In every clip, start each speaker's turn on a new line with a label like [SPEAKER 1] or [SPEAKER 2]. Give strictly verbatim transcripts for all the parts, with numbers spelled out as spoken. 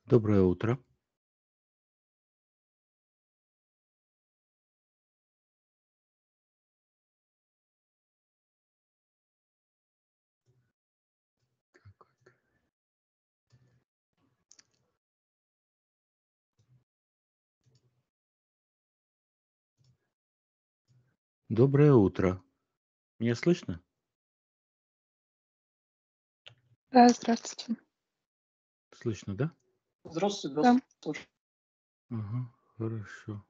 [SPEAKER 1] Доброе утро. Так вот. Доброе утро. Меня слышно?
[SPEAKER 2] Да, здравствуйте.
[SPEAKER 1] Слышно, да?
[SPEAKER 2] Здравствуйте, да, Да. слышу.
[SPEAKER 1] Ага, хорошо.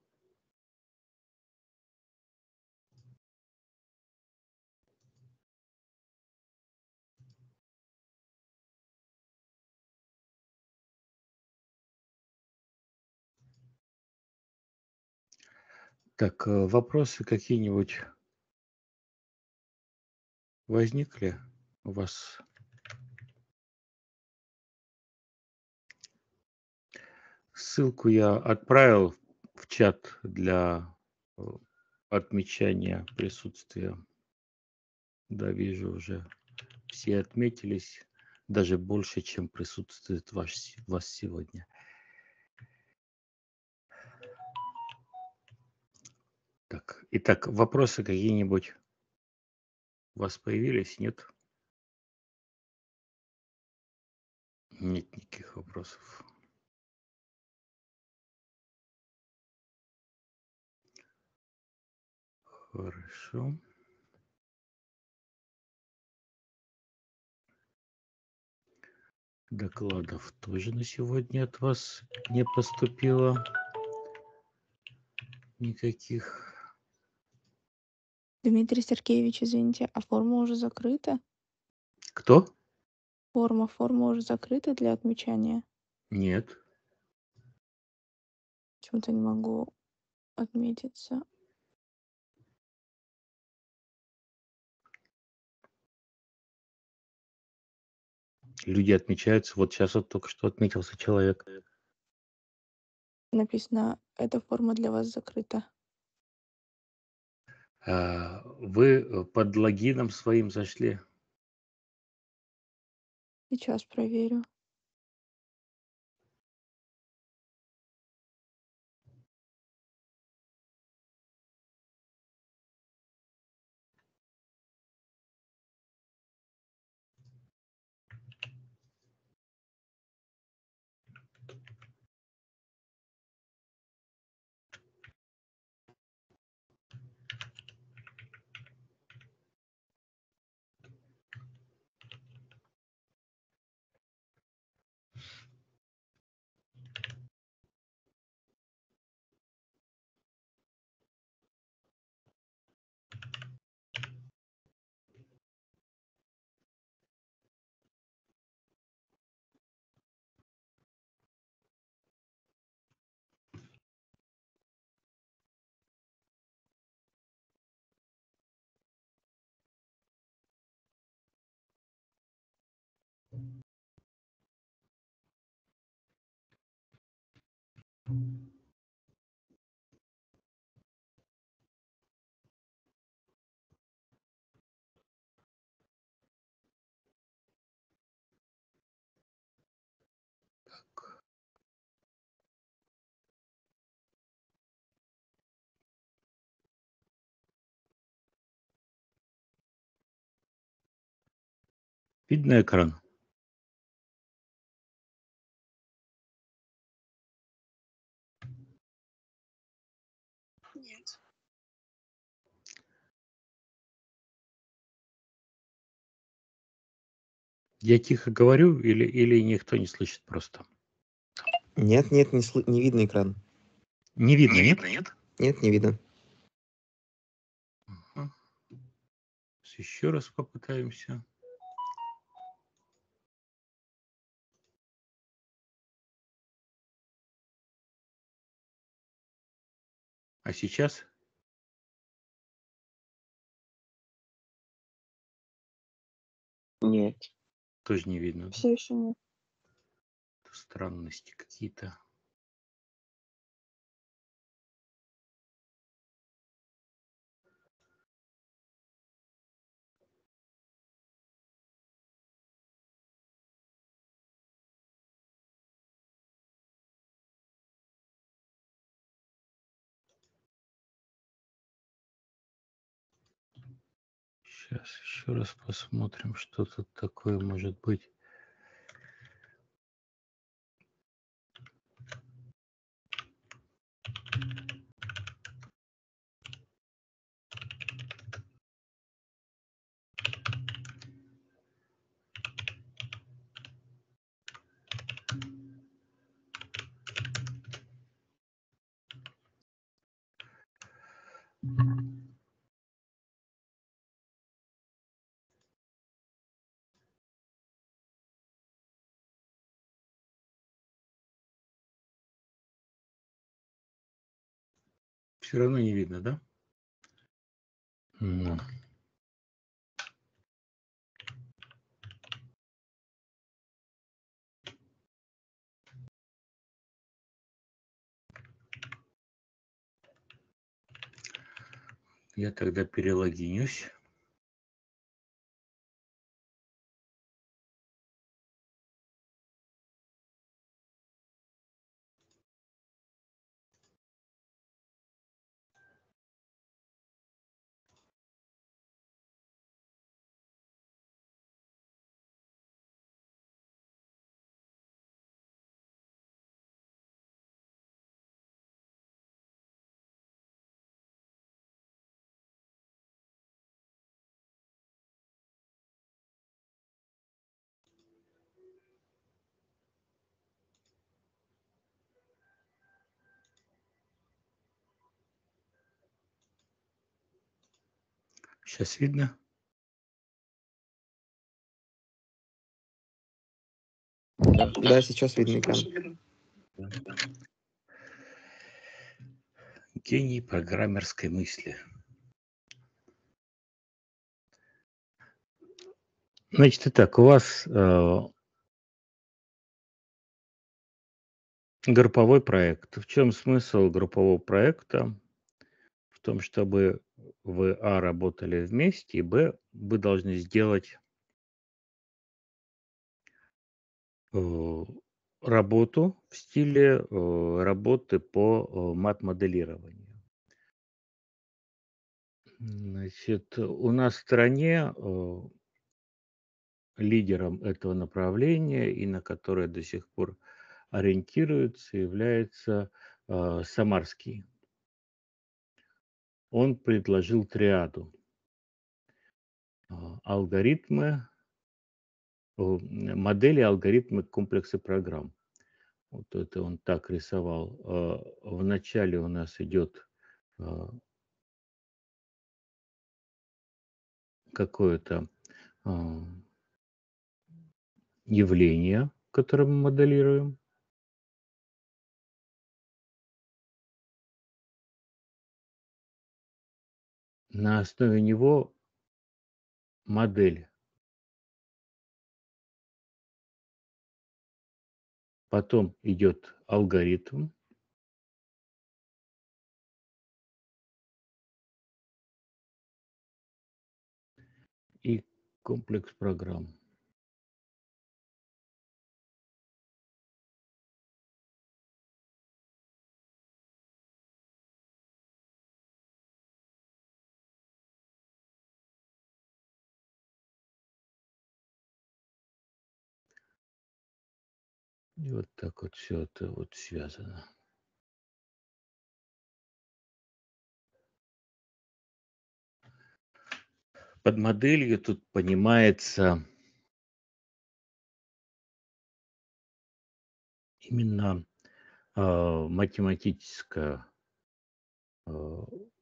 [SPEAKER 1] Так, э, вопросы какие-нибудь возникли у вас? Ссылку я отправил в чат для э, отмечания присутствия. Да, вижу уже. Все отметились, даже больше, чем присутствует ваш, с- вас сегодня. Так, итак, вопросы какие-нибудь у вас появились? Нет? Нет никаких вопросов. Хорошо. Докладов тоже на сегодня от вас не поступило никаких.
[SPEAKER 2] Дмитрий Сергеевич, извините, а форма уже закрыта?
[SPEAKER 1] Кто?
[SPEAKER 2] Форма, форма уже закрыта для отмечания?
[SPEAKER 1] Нет.
[SPEAKER 2] Почему-то не могу отметиться.
[SPEAKER 1] Люди отмечаются. Вот сейчас вот только что отметился человек.
[SPEAKER 2] Написано, эта форма для вас закрыта.
[SPEAKER 1] А, Вы под логином своим зашли?
[SPEAKER 2] Сейчас проверю.
[SPEAKER 1] Видно экран?
[SPEAKER 2] Нет.
[SPEAKER 1] Я тихо говорю или, или никто не слышит просто?
[SPEAKER 3] Нет, нет, не, сл- не видно экран.
[SPEAKER 1] Не видно,
[SPEAKER 2] Не
[SPEAKER 1] нет?
[SPEAKER 2] видно, нет?
[SPEAKER 3] Нет, не видно.
[SPEAKER 1] Ага. Еще раз попытаемся. А сейчас?
[SPEAKER 3] Нет.
[SPEAKER 1] Тоже не видно. Да?
[SPEAKER 2] Все еще нет.
[SPEAKER 1] Странности какие-то. Сейчас еще раз посмотрим, что тут такое может быть. Все равно не видно, да? Ну. Я тогда перелогинюсь. Сейчас видно?
[SPEAKER 3] Да, сейчас видно экран.
[SPEAKER 1] Гений программерской мысли. Значит, итак, у вас э, групповой проект. В чем смысл группового проекта? В том, чтобы вы, а, работали вместе, и, б, вы должны сделать э, работу в стиле э, работы по э, мат-моделированию. Значит, у нас в стране э, лидером этого направления и на которое до сих пор ориентируется, является э, Самарский. Он предложил триаду. э, Алгоритмы, о, модели, алгоритмы, комплексы программ. Вот это он так рисовал. Э, Вначале у нас идет э, какое-то э, явление, которое мы моделируем. На основе него модель. Потом идет алгоритм. И комплекс программ. И вот так вот все это вот связано. Под моделью тут понимается именно э, математическое э,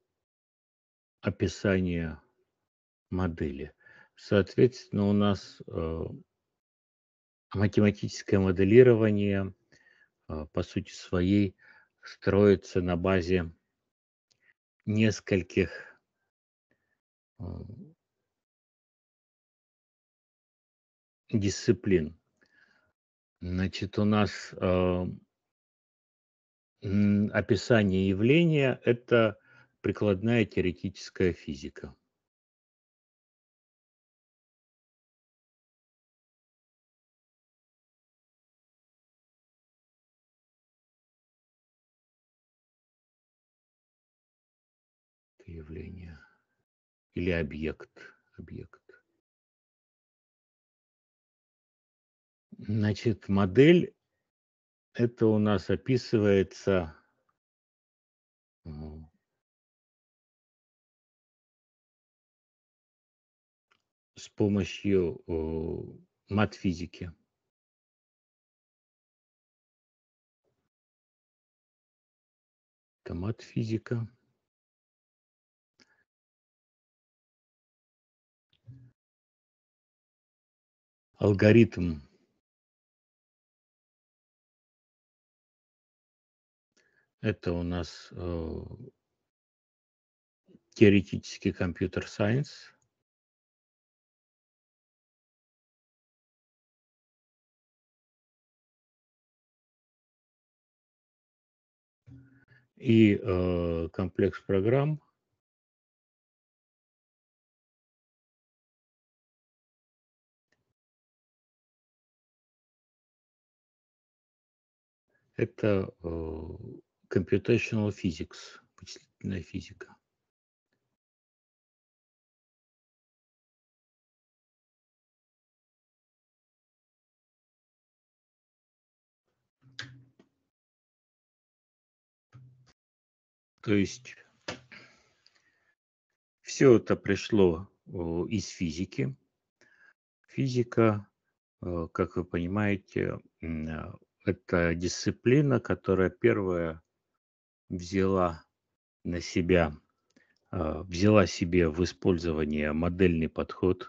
[SPEAKER 1] описание модели. Соответственно, у нас э, математическое моделирование э, по сути своей строится на базе нескольких э, дисциплин. Значит, у нас э, м, описание явления – это прикладная теоретическая физика. Явление или объект. объект. Значит, модель это у нас описывается м, с помощью о, мат-физики. Это мат-физика. Алгоритм это у нас э, теоретический компьютер-сайенс. И э, комплекс программ это э, computational physics, вычислительная физика. То есть все это пришло э, из физики. Физика, э, как вы понимаете, м, э, это дисциплина, которая первая взяла на себя, э, взяла себе в использование модельный подход.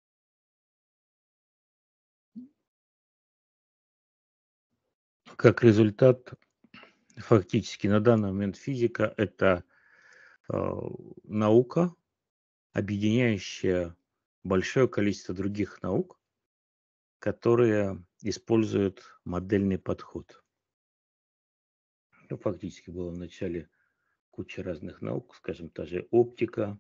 [SPEAKER 1] Как результат, фактически на данный момент физика это э, наука, объединяющая большое количество других наук, которые используют модельный подход. Ну, фактически было в начале куча разных наук, скажем, та же оптика,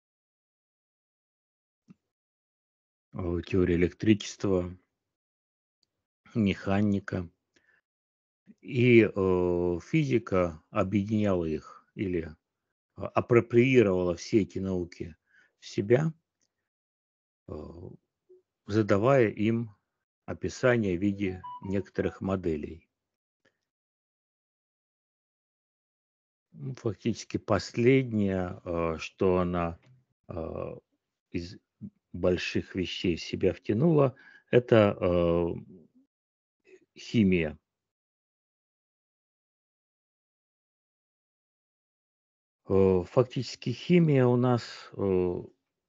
[SPEAKER 1] э, теория электричества, механика. И э, физика объединяла их или а, апроприировала все эти науки в себя, э, задавая им описание в виде некоторых моделей. Ну, фактически последнее, э, что она э, из больших вещей в себя втянула, это э, химия. Э, Фактически химия у нас э,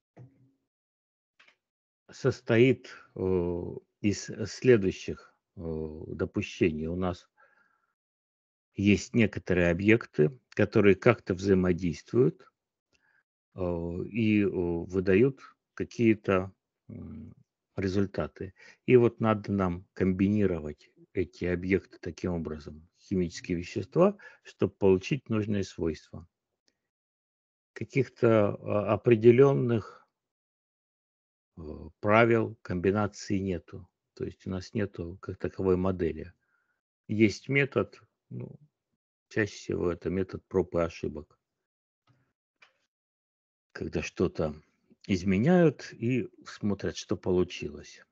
[SPEAKER 1] состоит э, из следующих э, допущений. У нас есть некоторые объекты, которые как-то взаимодействуют э, и э, выдают какие-то м, результаты. И вот надо нам комбинировать эти объекты таким образом, химические вещества, чтобы получить нужные свойства. Каких-то а, определенных э, правил комбинации нету. То есть у нас нету как таковой модели. Есть метод, ну, чаще всего это метод проб и ошибок, когда что-то изменяют и смотрят, что получилось.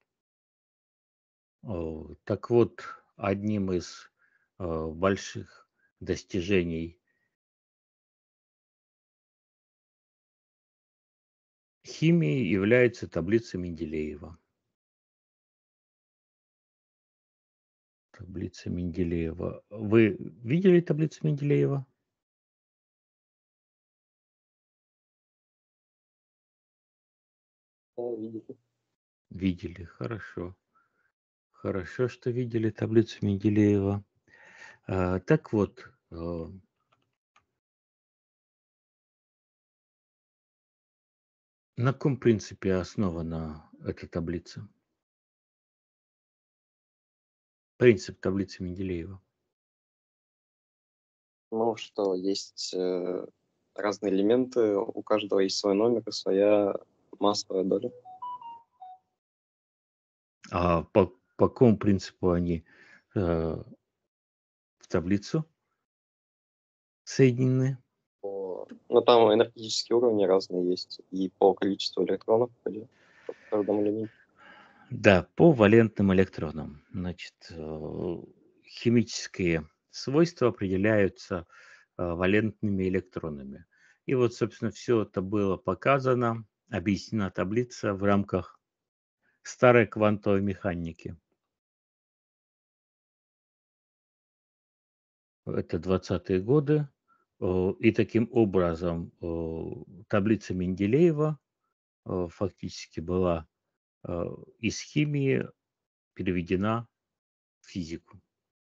[SPEAKER 1] О, Так вот, одним из э, больших достижений химии является таблица Менделеева. Таблица Менделеева. Вы видели таблицу Менделеева?
[SPEAKER 3] Да, видите.
[SPEAKER 1] Видели, хорошо. Хорошо, что видели таблицу Менделеева. А, так вот, э, на каком принципе основана эта таблица? Принцип таблицы Менделеева.
[SPEAKER 3] Ну, что есть э, разные элементы, у каждого есть свой номер и своя массовая доля.
[SPEAKER 1] А по, по какому принципу они э, в таблицу соединены?
[SPEAKER 3] По Но там энергетические уровни разные есть и по количеству электронов вроде, по каждому элементу.
[SPEAKER 1] Да, по валентным электронам. Значит, э, химические свойства определяются э, валентными электронами. И вот, собственно, все это было показано, объяснена таблица в рамках старой квантовой механики. Это двадцатые годы. Э, И таким образом э, таблица Менделеева э, фактически была э, из химии переведена в физику.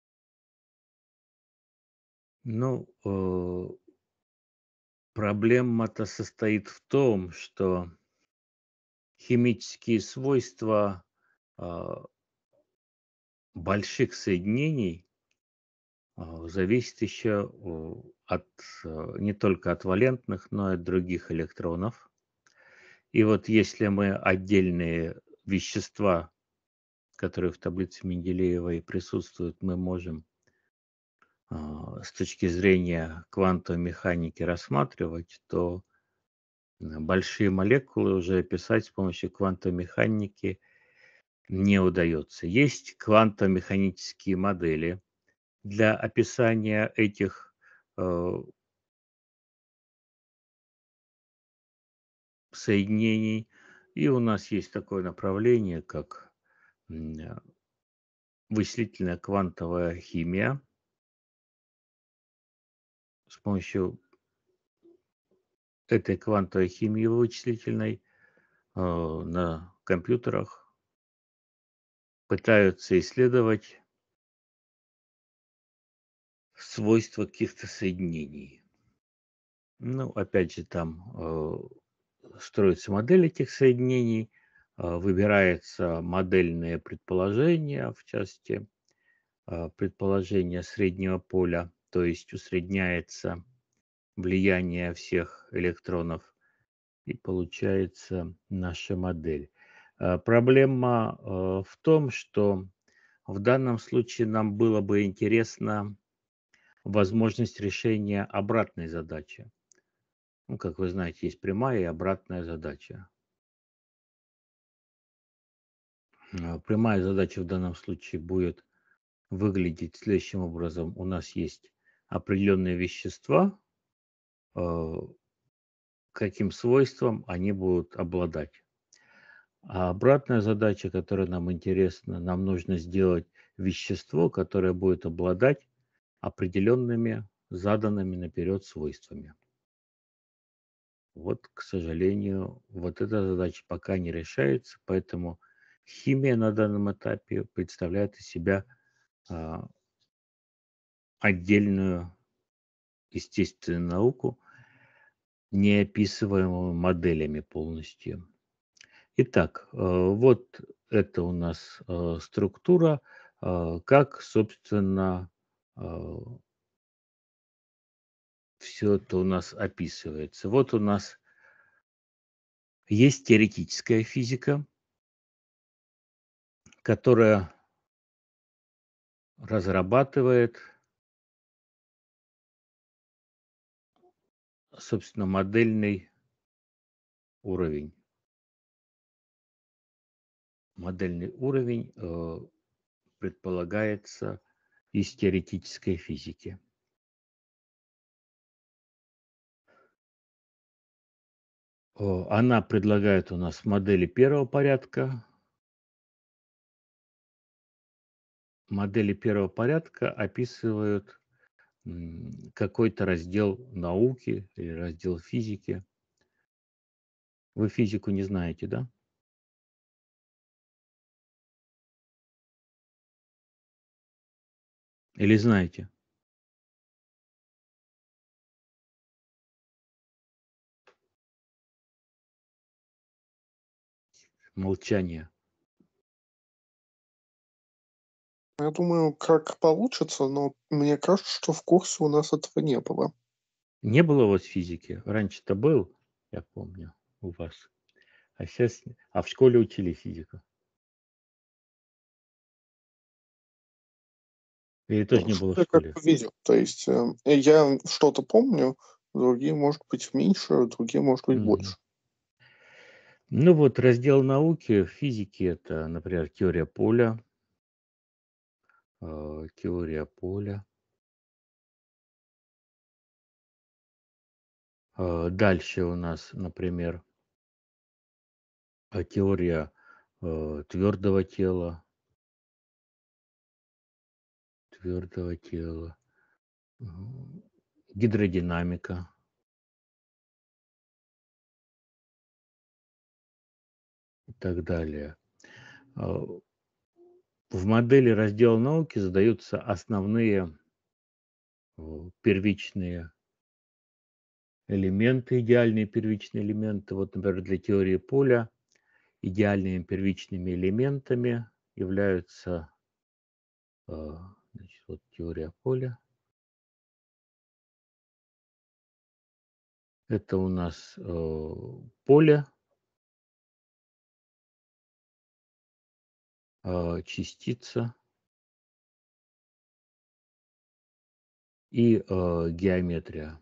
[SPEAKER 1] Ну, э, проблема-то состоит в том, что химические свойства а, больших соединений а, зависят еще о, от, а, не только от валентных, но и от других электронов. И вот если мы отдельные вещества, которые в таблице Менделеева и присутствуют, мы можем а, с точки зрения квантовой механики рассматривать, то м, большие молекулы уже описать с помощью квантовой механики не удается. Есть квантово-механические модели для описания этих э, соединений. И у нас есть такое направление, как м, э, вычислительная квантовая химия. С помощью этой квантовой химии вычислительной э, на компьютерах пытаются исследовать свойства каких-то соединений. Ну, опять же, там э, строится модель этих соединений, э, выбирается модельное предположение, в части э, предположение среднего поля, то есть усредняется влияние всех электронов, и получается наша модель. Э, Проблема э, в том, что в данном случае нам было бы интересно возможность решения обратной задачи. Ну, как вы знаете, есть прямая и обратная задача. А, Прямая задача в данном случае будет выглядеть следующим образом. У нас есть определенные вещества, э, каким свойством они будут обладать. А обратная задача, которая нам интересна, нам нужно сделать вещество, которое будет обладать определенными заданными наперед свойствами. Вот, к сожалению, вот эта задача пока не решается, поэтому химия на данном этапе представляет из себя а, отдельную естественную науку, не описываемую моделями полностью. Итак, э, вот это у нас э, структура, э, как, собственно, все это у нас описывается. Вот у нас есть теоретическая физика, которая разрабатывает, собственно, модельный уровень. Модельный уровень э, предполагается из теоретической физики. О, Она предлагает у нас модели первого порядка. Модели первого порядка описывают м, какой-то раздел науки или раздел физики. Вы физику не знаете, да? Или знаете? Молчание.
[SPEAKER 4] Я думаю, как получится, но мне кажется, что в курсе у нас этого не было.
[SPEAKER 1] Не было у вас физики? Раньше-то был, я помню, у вас. А сейчас... А в школе учили физику? Или тоже
[SPEAKER 4] Ну,
[SPEAKER 1] не было в
[SPEAKER 4] что я
[SPEAKER 1] школе?
[SPEAKER 4] как-то видел. То есть э, я что-то помню, другие, может быть, меньше, другие, может быть,
[SPEAKER 1] Мгм.
[SPEAKER 4] больше.
[SPEAKER 1] Ну вот раздел науки в физике — это, например, теория поля. э, Теория поля. Э, Дальше у нас, например, э, теория твердого тела, твердого тела, м, гидродинамика и так далее. Э, В модели раздела науки задаются основные э, первичные элементы, идеальные первичные элементы. Вот, например, для теории поля идеальными первичными элементами являются э, значит, вот теория поля. Это у нас э, поле, э, частица и э, геометрия.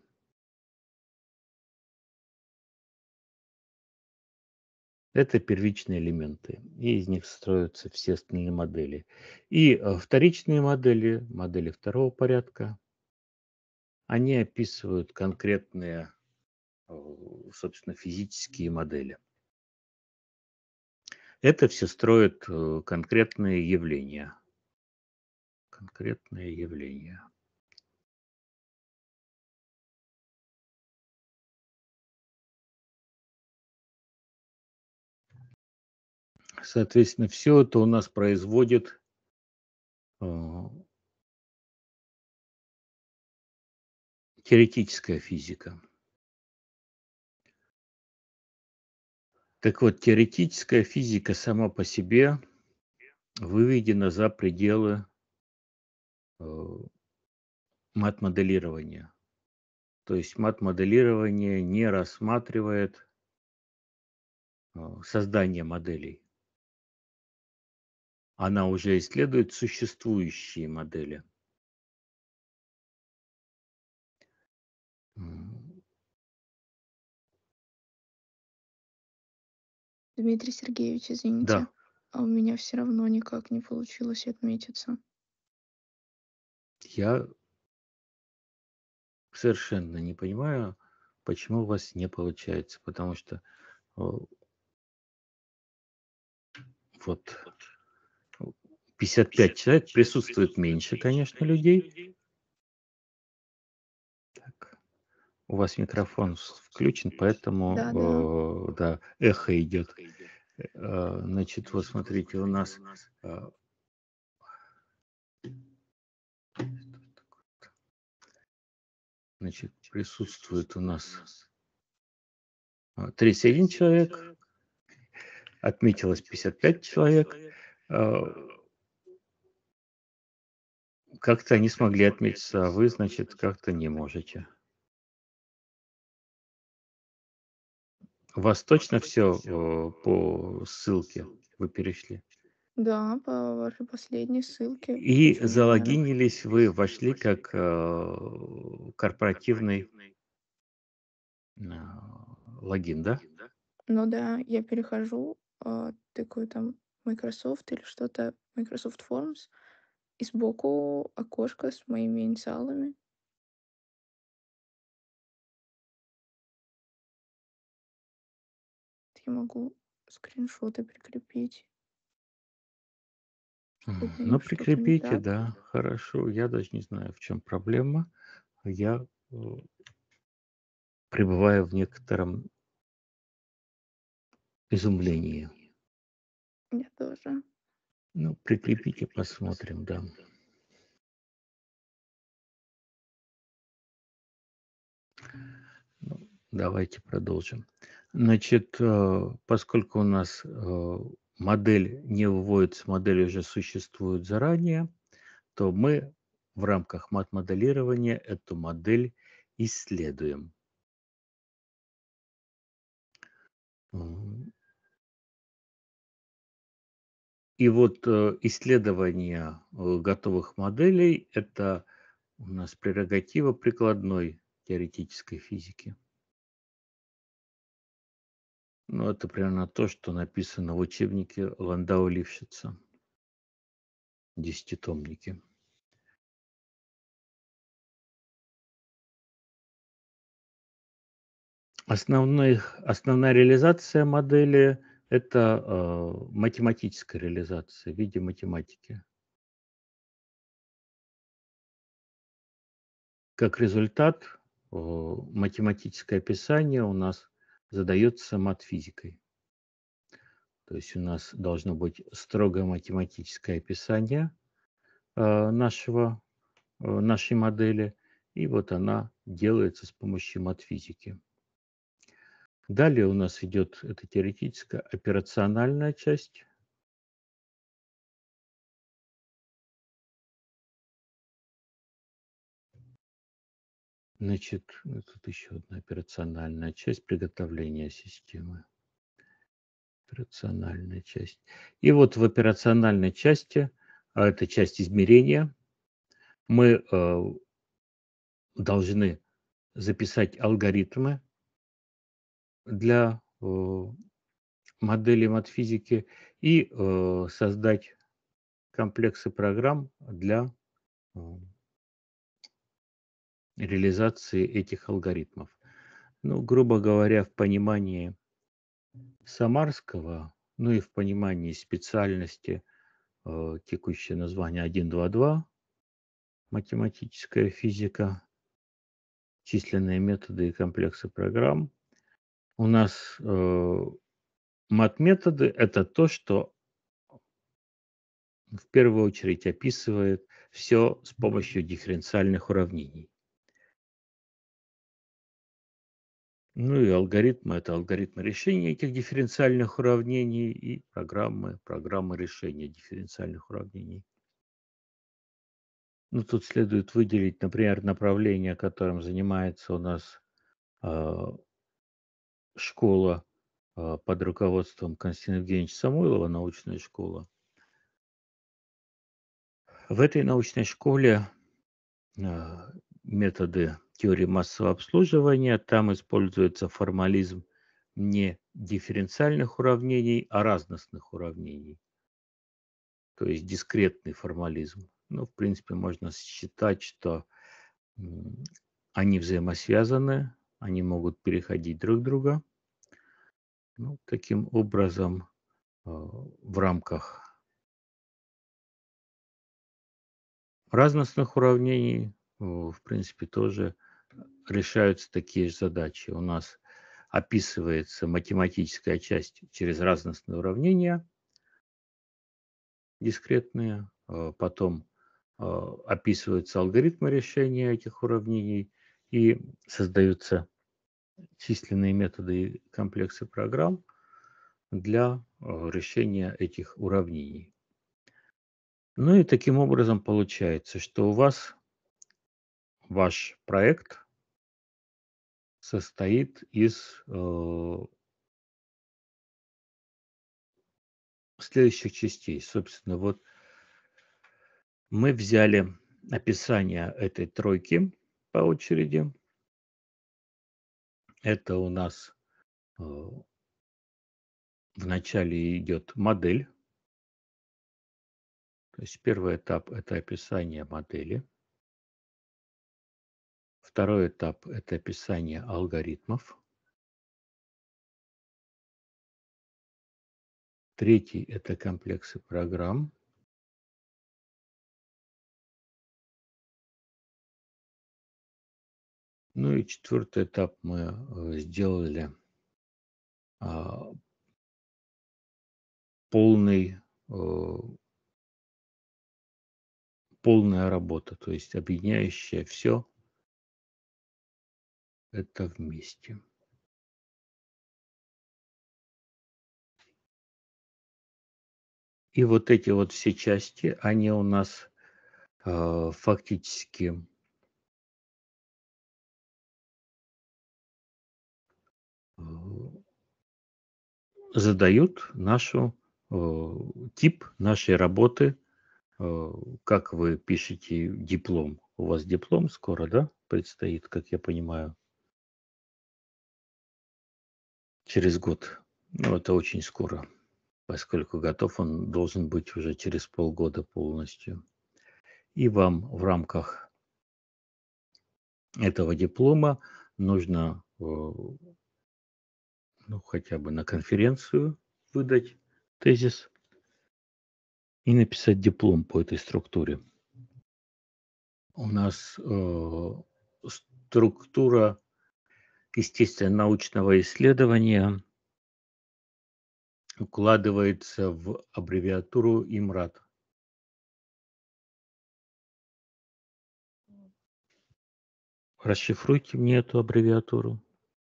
[SPEAKER 1] Это первичные элементы, и из них строятся все остальные модели. И э, вторичные модели, модели второго порядка, они описывают конкретные, э, собственно, физические модели. Это все строит э, конкретные явления. Конкретные явления. Соответственно, все это у нас производит э, теоретическая физика. Так вот, теоретическая физика сама по себе выведена за пределы э, мат-моделирования. То есть мат-моделирование не рассматривает э, создание моделей. Она уже исследует существующие модели. М,
[SPEAKER 2] Дмитрий Сергеевич, извините,
[SPEAKER 1] Да,
[SPEAKER 2] а у меня все равно никак не получилось отметиться.
[SPEAKER 1] я совершенно не понимаю, почему у вас не получается, потому что э, вот пятьдесят пять человек, присутствует меньше, конечно, людей. Так, у вас микрофон с- включен,
[SPEAKER 2] Да, да.
[SPEAKER 1] поэтому э, да, эхо идет. Э, Значит, вот смотрите, у нас э, значит, присутствует у нас э, тридцать один человек, отметилось пятьдесят пять человек. Э, Как-то они смогли отметиться, а вы, значит, как-то не можете. У вас точно все по ссылке вы перешли?
[SPEAKER 2] Да, по вашей последней ссылке.
[SPEAKER 1] И
[SPEAKER 2] Почему, наверно?
[SPEAKER 1] залогинились вы, вошли как э, корпоративный э, логин, да?
[SPEAKER 2] Ну да, я перехожу, а, тыкаю там Microsoft или что-то, Microsoft Forms, и сбоку окошко с моими инициалами. Я могу скриншоты прикрепить.
[SPEAKER 1] М,
[SPEAKER 2] Видно,
[SPEAKER 1] Ну,
[SPEAKER 2] им что-то не
[SPEAKER 1] прикрепите,
[SPEAKER 2] так.
[SPEAKER 1] да, хорошо. Я даже не знаю, в чем проблема. Я э, пребываю в некотором изумлении.
[SPEAKER 2] Я тоже.
[SPEAKER 1] Ну, прикрепите, посмотрим, да. Ну, давайте продолжим. Значит, э, поскольку у нас э, модель не выводится, модель уже существует заранее, то мы в рамках мат-моделирования эту модель исследуем. М, И вот э, исследование э, готовых моделей — это у нас прерогатива прикладной теоретической физики. Ну, это примерно то, что написано в учебнике Ландау-Лившица, десятитомнике. Основных, основная реализация модели– это э, математическая реализация в виде математики. Как результат, э, математическое описание у нас задается матфизикой. То есть у нас должно быть строго математическое описание э, нашего, э, нашей модели, и вот она делается с помощью матфизики. Далее у нас идет эта теоретическая операциональная часть. Значит, тут еще одна операциональная часть приготовления системы. Операциональная часть. И вот в операциональной части, а это часть измерения, мы э, должны записать алгоритмы для э, модели матфизики и э, создать комплексы программ для э, реализации этих алгоритмов. Ну, грубо говоря, в понимании Самарского, ну и в понимании специальности э, текущее название один два два, математическая физика, численные методы и комплексы программ. У нас э, мат-методы– это то, что в первую очередь описывает все с помощью дифференциальных уравнений. Ну и алгоритмы– это алгоритмы решения этих дифференциальных уравнений и программы, программы решения дифференциальных уравнений. Ну, тут следует выделить, например, направление, которым занимается у нас э, школа э, под руководством Константина Евгеньевича Самойлова, научная школа. В этой научной школе э, методы теории массового обслуживания, там используется формализм не дифференциальных уравнений, а разностных уравнений. То есть дискретный формализм. Ну, в принципе, можно считать, что м, они взаимосвязаны, они могут переходить друг друга. Ну, таким образом, э, в рамках разностных уравнений, э, в принципе, тоже решаются такие же задачи. У нас описывается математическая часть через разностные уравнения дискретные, э, потом э, описываются алгоритмы решения этих уравнений и создаются численные методы и комплексы программ для э, решения этих уравнений. Ну и таким образом получается, что у вас ваш проект состоит из э, следующих частей. Собственно, вот мы взяли описание этой тройки по очереди. Это у нас э, вначале идет модель. То есть первый этап– это описание модели. Второй этап– это описание алгоритмов. Третий– это комплексы программ. Ну и четвертый этап мы э, сделали а, полный, э, полная работа, то есть объединяющая все это вместе. И вот эти вот все части, они у нас э, фактически э, задают нашу э, тип нашей работы, э, как вы пишете диплом. У вас диплом скоро, да? предстоит, как я понимаю, через год. Ну, это очень скоро, поскольку готов он должен быть уже через полгода полностью. И вам в рамках этого диплома нужно э, ну, хотя бы на конференцию выдать тезис и написать диплом по этой структуре. У нас э, структура естественно-научного исследования укладывается в аббревиатуру ИМРАД. Расшифруйте мне эту аббревиатуру.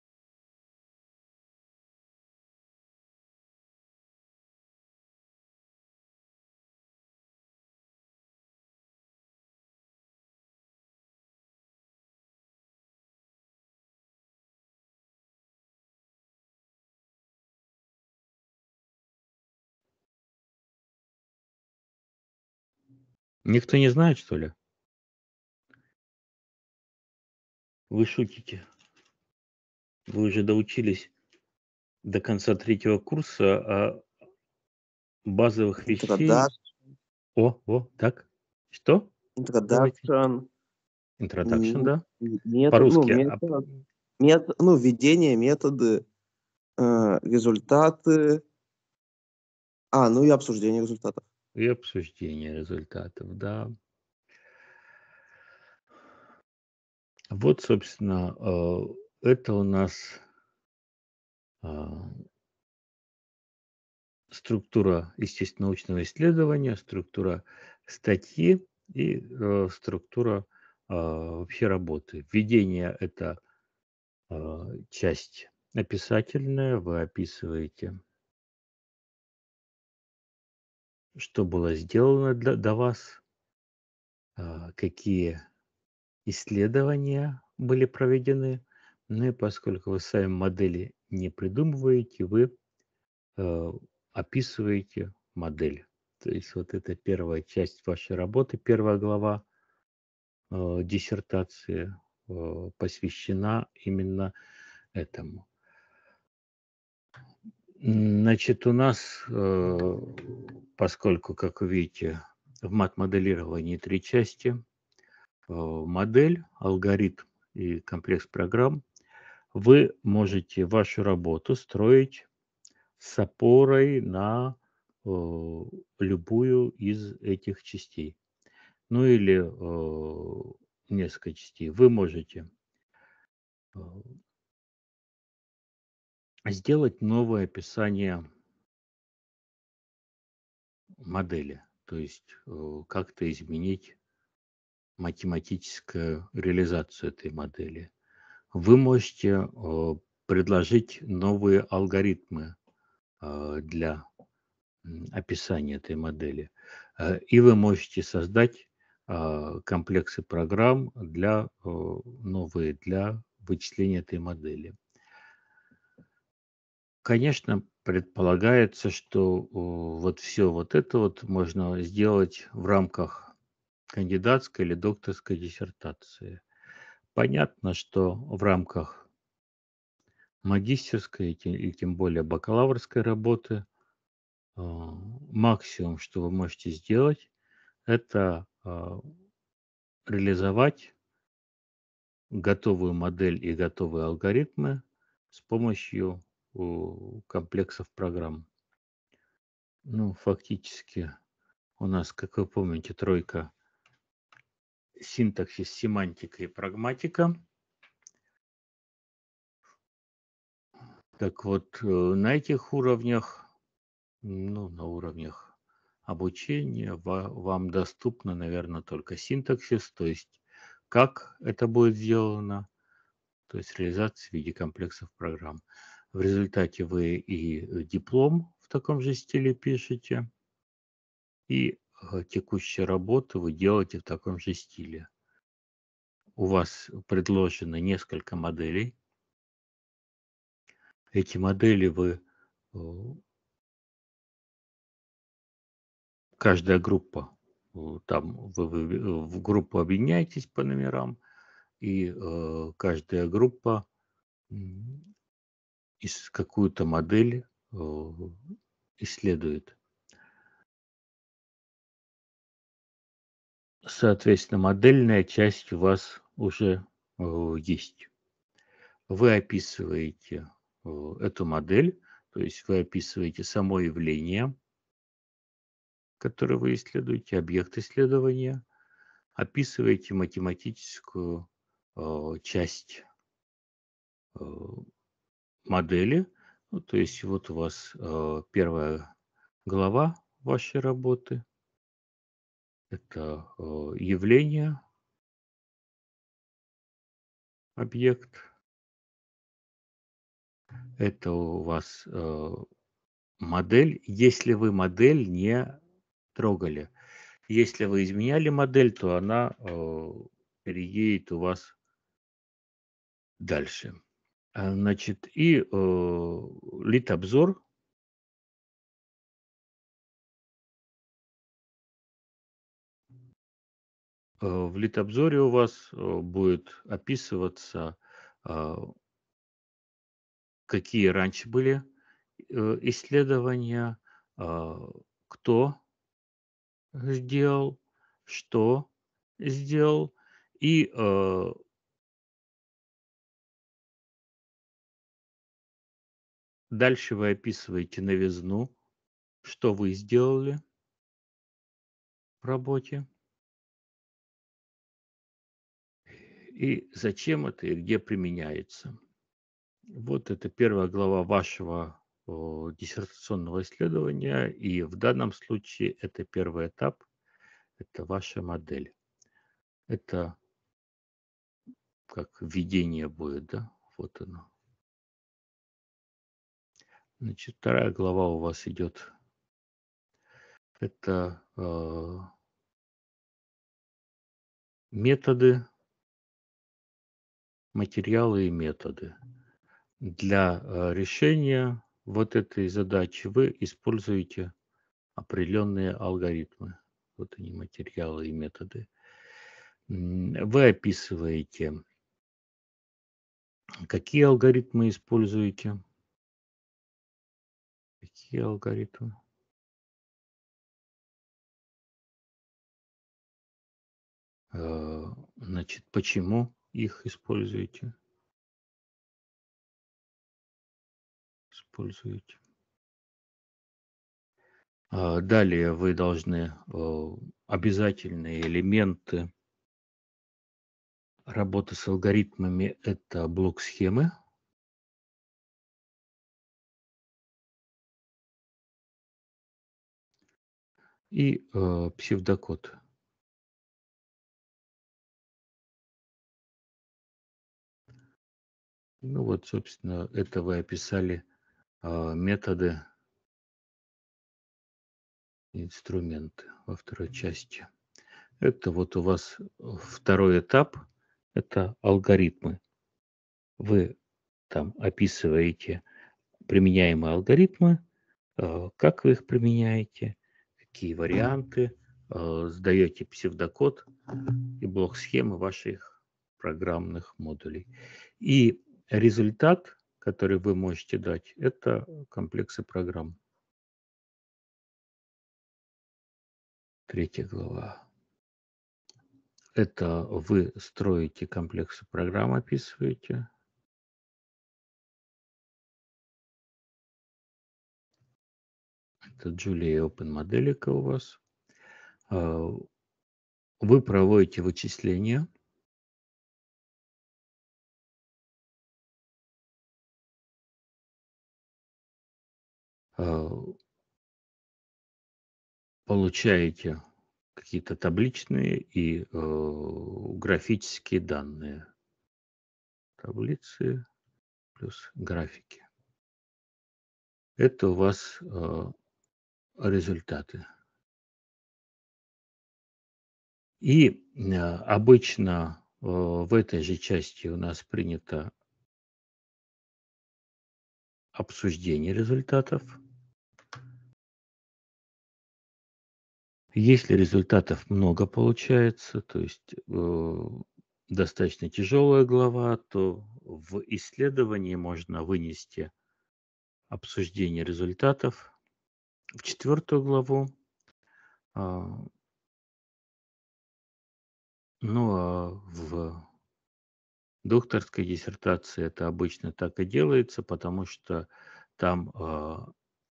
[SPEAKER 1] Никто не знает, что ли? Вы шутите. Вы уже доучились до конца третьего курса, а базовых вещей...
[SPEAKER 5] Introduction,
[SPEAKER 1] О, о, так. Что? Давайте.
[SPEAKER 5] introduction,
[SPEAKER 1] Introduction,
[SPEAKER 5] м,
[SPEAKER 1] да?
[SPEAKER 5] метод, ну,
[SPEAKER 1] По-русски. а,
[SPEAKER 5] метод, мет- ну, введение, методы, э, результаты, а, ну и обсуждение результатов.
[SPEAKER 1] И обсуждение результатов, да. Вот, собственно, э, это у нас а, структура естественно-научного исследования, структура статьи и э, структура а, вообще работы. Введение – это а, часть описательная. Вы описываете, что было сделано для, до вас, а, какие исследования были проведены. Ну и поскольку вы сами модели не придумываете, вы э, описываете модель. То есть вот это первая часть вашей работы, первая глава э, диссертации э, посвящена именно этому. Значит, у нас, э, поскольку, как вы видите, в мат-моделировании три части, э, модель, алгоритм и комплекс программ, вы можете вашу работу строить с опорой на э, любую из этих частей. Ну или э, несколько частей. Вы можете э, сделать новое описание модели, то есть э, как-то изменить математическую реализацию этой модели. Вы можете э, предложить новые алгоритмы э, для м, описания этой модели. Э, И вы можете создать а, комплексы программ для э, новые для вычисления этой модели. Конечно, предполагается, что о, вот все вот это вот можно сделать в рамках кандидатской или докторской диссертации. Понятно, что в рамках магистерской и те- и тем более бакалаврской работы а, максимум, что вы можете сделать, это а, реализовать готовую модель и готовые алгоритмы с помощью о, комплексов программ. Ну, фактически у нас, как вы помните, тройка: синтаксис, семантика и прагматика. Так вот, э, на этих уровнях, ну, на уровнях обучения ва- вам доступно, наверное, только синтаксис, то есть как это будет сделано, то есть реализация в виде комплексов программ. В результате вы и диплом в таком же стиле пишете, и э, текущие работы вы делаете в таком же стиле. У вас предложено несколько моделей. Эти модели вы, э, каждая группа, э, там вы, вы в группу объединяетесь по номерам, и э, каждая группа м, из какую-то модель э, исследует. Соответственно, модельная часть у вас уже э, есть. Вы описываете э, эту модель, то есть вы описываете само явление, которое вы исследуете, объект исследования, описываете математическую э, часть э, модели. Ну, то есть вот у вас э, первая глава вашей работы. Это э, явление, объект. Это у вас э, модель, если вы модель не трогали. Если вы изменяли модель, то она э, переедет у вас дальше. А, Значит, и э, лид-обзор. Э, В лид-обзоре у вас э, будет описываться, э, какие раньше были э, исследования, э, кто сделал, что сделал, и э, дальше вы описываете новизну, что вы сделали в работе, и зачем это, и где применяется. Вот это первая глава вашего о, диссертационного исследования, и в данном случае это первый этап, это ваша модель. Это как введение будет, да? Вот оно. Значит, вторая глава у вас идет. Это э, методы, материалы и методы. Для э, решения вот этой задачи вы используете определенные алгоритмы. Вот они, материалы и методы. М, Вы описываете, какие алгоритмы используете. Какие алгоритмы? Э, Значит, почему их используете? Используете. А, Далее вы должны э, обязательные элементы работы с алгоритмами — это блок схемы. И э, псевдокод. Ну вот, собственно, это вы описали э, методы, инструменты во второй части. Это вот у вас второй этап, это алгоритмы. Вы там описываете применяемые алгоритмы, э, как вы их применяете, какие варианты, э, сдаете псевдокод и блок схемы ваших программных модулей. И результат, который вы можете дать, это комплексы программ. Третья глава. Это вы строите комплексы программ, описываете. Это Julia Open моделика у вас. А, Вы проводите вычисления. а, Получаете какие-то табличные и э, графические данные. Таблицы плюс графики. Это у вас э, результаты. И э, обычно э, в этой же части у нас принято обсуждение результатов. Если результатов много получается, то есть э, достаточно тяжелая глава, то в исследовании можно вынести обсуждение результатов. В четвертую главу, а, ну, а в докторской диссертации это обычно так и делается, потому что там а,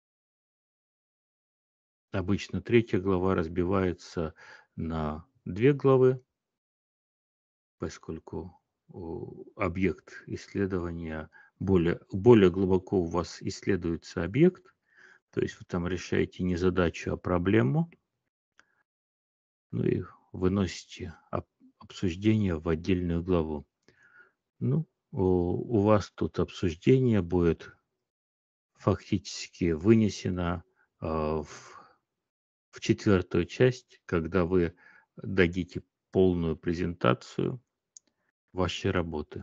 [SPEAKER 1] обычно третья глава разбивается на две главы, поскольку о, объект исследования более, более глубоко у вас исследуется объект, то есть вы там решаете не задачу, а проблему, ну и выносите об- обсуждение в отдельную главу. Ну, у, у вас тут обсуждение будет фактически вынесено а, в, в четвертую часть, когда вы дадите полную презентацию вашей работы,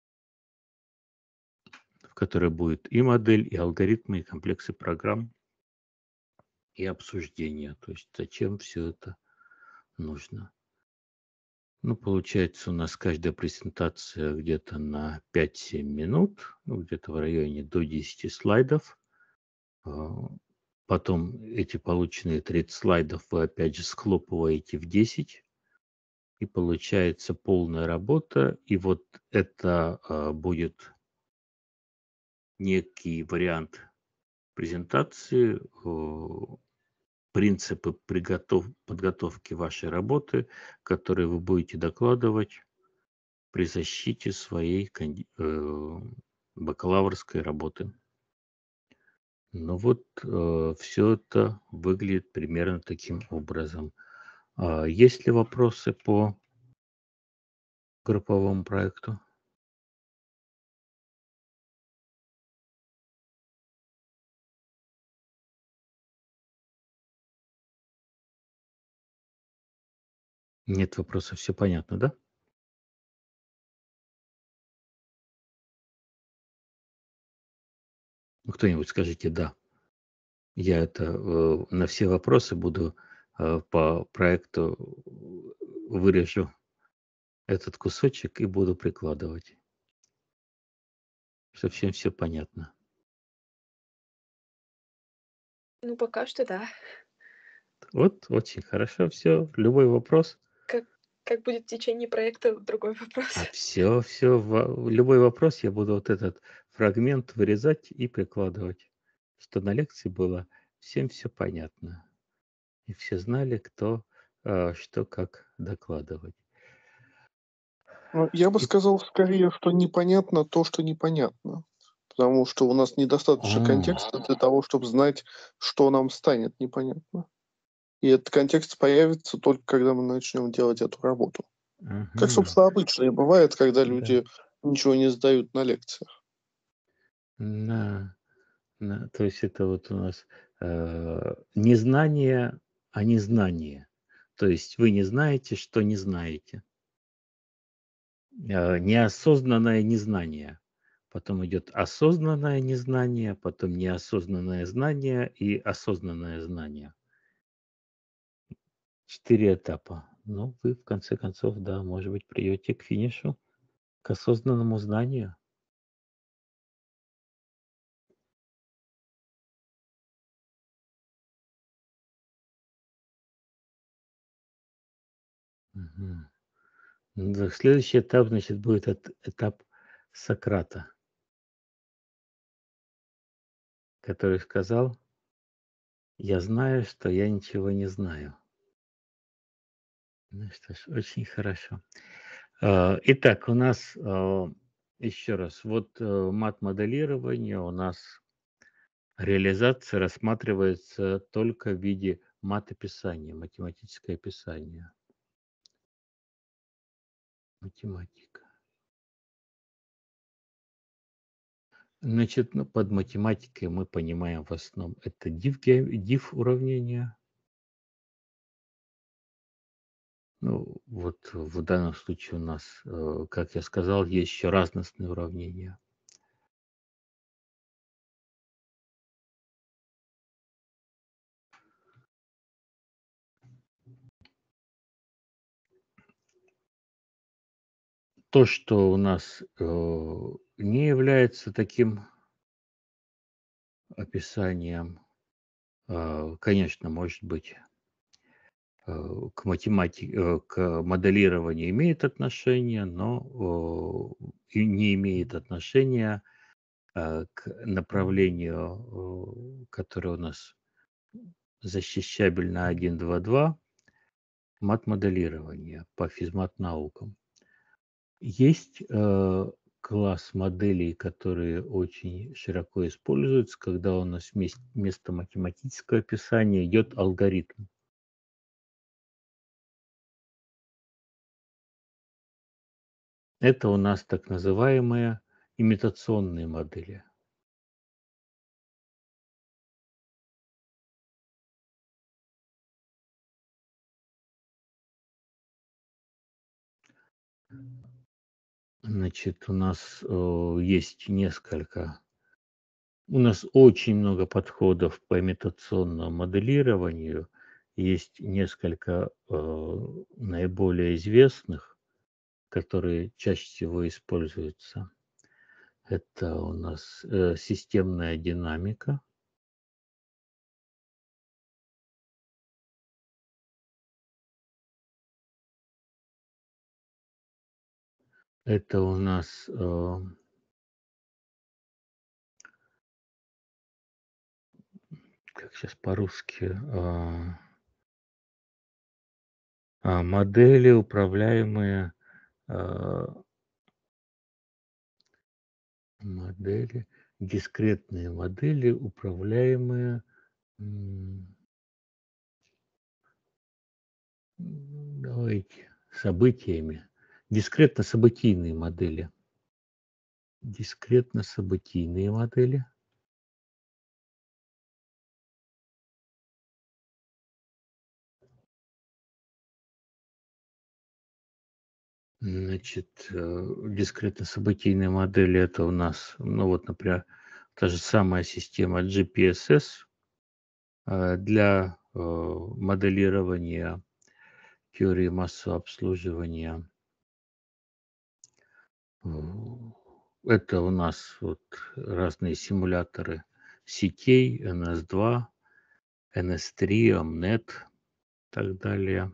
[SPEAKER 1] в которой будет и модель, и алгоритмы, и комплексы программ, и обсуждение. То есть зачем все это нужно. Ну, получается, у нас каждая презентация где-то на пять-семь минут, ну, где-то в районе до десяти слайдов. А, Потом эти полученные тридцать слайдов вы опять же схлопываете в десять, и получается полная работа. И вот это а, будет некий вариант презентации, о, принципы приготов, подготовки вашей работы, которые вы будете докладывать при защите своей канди- э, бакалаврской работы. Ну вот все это выглядит примерно таким образом. А есть ли вопросы по групповому проекту? Нет вопросов, все понятно, да? Ну, кто-нибудь скажите «да». Я это э, на все вопросы буду э, по проекту э, вырежу этот кусочек и буду прикладывать. Чтобы всем все понятно.
[SPEAKER 2] Ну, пока что да.
[SPEAKER 1] Вот, очень хорошо, все. Любой вопрос.
[SPEAKER 2] Как, как будет в течение проекта, другой вопрос.
[SPEAKER 1] А все, все, любой вопрос я буду вот этот фрагмент вырезать и прикладывать, что на лекции было всем все понятно. И все знали, кто а, что как докладывать.
[SPEAKER 4] Ну, я бы
[SPEAKER 1] И-
[SPEAKER 4] сказал скорее, что непонятно то, что непонятно. Потому что у нас недостаточно
[SPEAKER 1] А,
[SPEAKER 4] контекста для того, чтобы знать, что нам станет непонятно. И этот контекст появится только когда мы начнем делать эту работу. Как,
[SPEAKER 1] ага,
[SPEAKER 4] собственно, обычно и бывает, когда
[SPEAKER 1] да.
[SPEAKER 4] люди ничего не сдают на лекциях.
[SPEAKER 1] На, на, то есть это вот у нас э, незнание, а незнание. То есть вы не знаете, что не знаете. Э, неосознанное незнание. Потом идет осознанное незнание, потом неосознанное знание и осознанное знание. Четыре этапа. Ну, вы в конце концов, да, может быть, придете к финишу, к осознанному знанию. Мгм. Ну, да, следующий этап, значит, будет эт- этап Сократа, который сказал: «Я знаю, что я ничего не знаю». Ну что ж, очень хорошо. А, Итак, у нас а, еще раз, вот э, мат-моделирование у нас реализация рассматривается только в виде мат-описания, математическое описание. Математика. Значит, ну, под математикой мы понимаем в основном это div, ге- div уравнения. Ну, вот в данном случае у нас, э, как я сказал, есть еще разностные уравнения. то, что у нас э, не является таким описанием, э, конечно, может быть, э, к математике, к моделированию имеет отношение, но э, и не имеет отношения э, к направлению, э, которое у нас защищабельно один, два, два, мат-моделирование по физмат-наукам. Есть э, класс моделей, которые очень широко используются, когда у нас вместо, вместо математического описания идет алгоритм. Это у нас так называемые имитационные модели. Значит, у нас э, есть несколько, у нас очень много подходов по имитационному моделированию. Есть несколько э, наиболее известных, которые чаще всего используются. Это у нас э, системная динамика. Это у нас э, как сейчас по-русски, э, а, модели, управляемые э, модели, дискретные модели, управляемые м, м, давайте событиями. Дискретно-событийные модели. Дискретно-событийные модели. Значит, э, дискретно-событийные модели это у нас, ну вот, например, та же самая система джи пи эс эс э, для э, моделирования теории массового обслуживания. Э, Это у нас вот разные симуляторы сетей, эн эс два, эн эс три, омнет и так далее.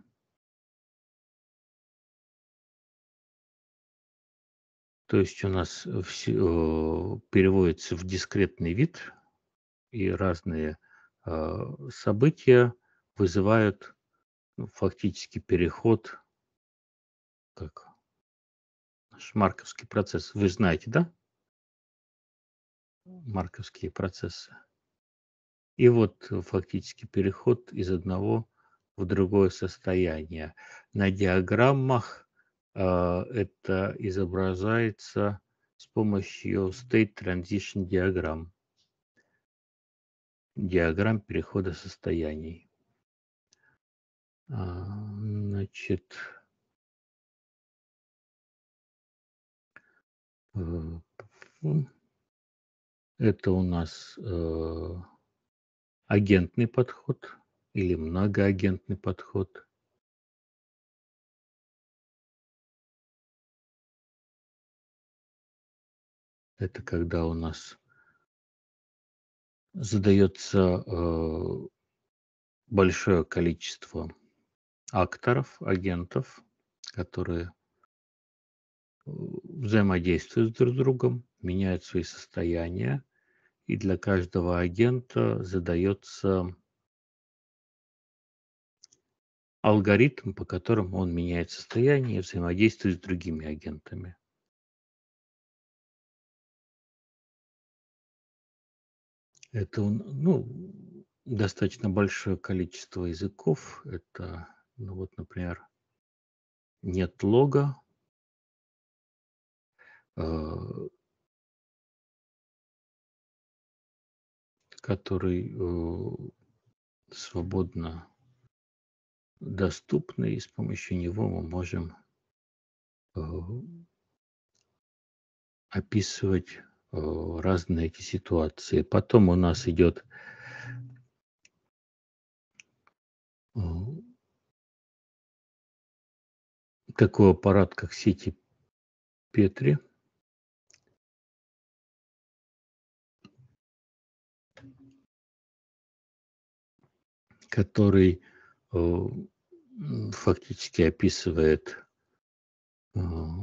[SPEAKER 1] То есть у нас все, э, переводится в дискретный вид, и разные э, события вызывают ну, фактически переход, как наш марковский процесс. Вы знаете, да? Марковские процессы. И вот э, фактически переход из одного в другое состояние. На диаграммах э, это изображается с помощью State Transition диаграмм. Диаграмм перехода состояний. А, Значит, э, м, это у нас э, агентный подход или многоагентный подход. Это когда у нас задается э, большое количество акторов, агентов, которые э, взаимодействуют друг с другом, меняют свои состояния, и для каждого агента задается алгоритм, по которому он меняет состояние и взаимодействует с другими агентами. Это, он- ну, достаточно большое количество языков. Это, ну вот, например, нет лога, э, который э, свободно доступный, и с помощью него мы можем э, описывать э, разные эти ситуации. Потом у нас идет э, такой аппарат, как сети Петри. Который э, м, фактически описывает э,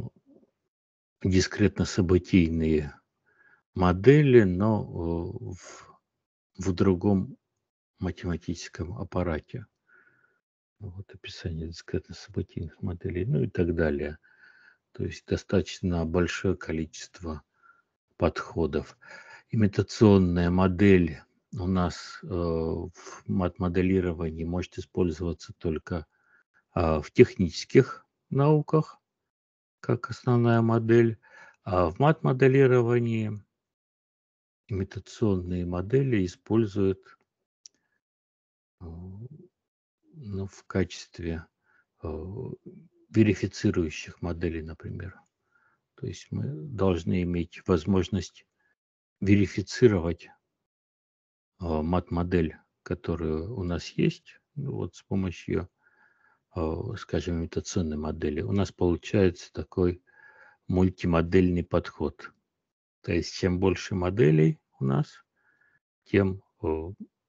[SPEAKER 1] дискретно-событийные модели, но э, в, в другом математическом аппарате. Вот описание дискретно-событийных моделей, ну и так далее. То есть достаточно большое количество подходов. Имитационная модель у нас э, в мат-моделировании может использоваться только э, в технических науках, как основная модель, а в мат-моделировании имитационные модели используют э, ну, в качестве э, верифицирующих моделей, например. То есть мы должны иметь возможность верифицировать э, мат-модель, которая у нас есть, ну, вот с помощью, э, скажем, имитационной модели. У нас получается такой мультимодельный подход. То есть чем больше моделей у нас, тем э,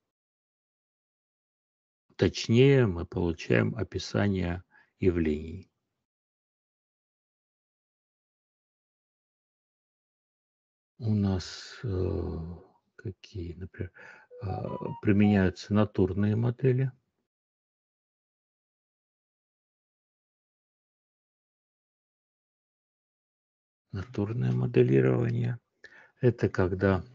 [SPEAKER 1] точнее мы получаем описание явлений. У нас э, какие, например, э, применяются натурные модели. Натурное моделирование – это когда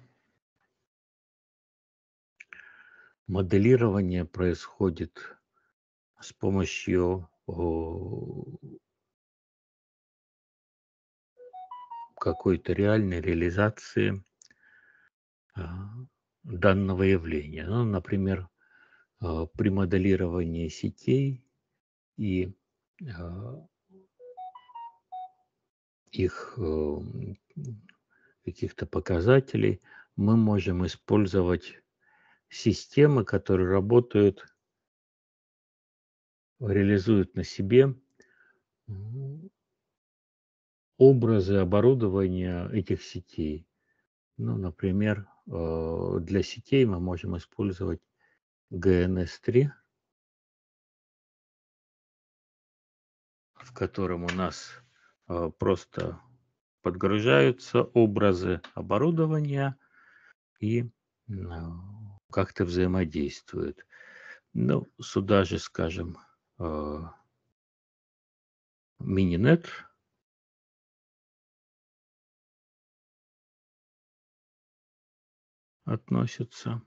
[SPEAKER 1] моделирование происходит с помощью о, какой-то реальной реализации а, данного явления. Ну, например, а, при моделировании сетей и а, их э, каких-то показателей мы можем использовать системы, которые работают, реализуют на себе м, образы оборудования этих сетей. Ну, например, э, для сетей мы можем использовать джи эн эс три, в котором у нас э, просто подгружаются образы оборудования и э, как-то взаимодействуют. Ну, сюда же, скажем, э, Mininet относится,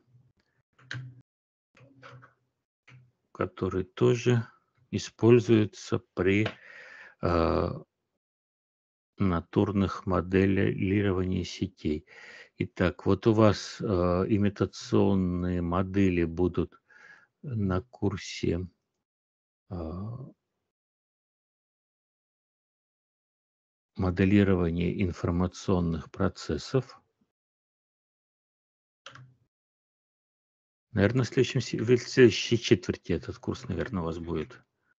[SPEAKER 1] который тоже используется при э, натурных моделировании сетей. Итак, вот у вас э, имитационные модели будут на курсе э, моделирования информационных процессов. Наверное, в, следующем, се- в следующей четверти этот курс, наверное, у вас будет.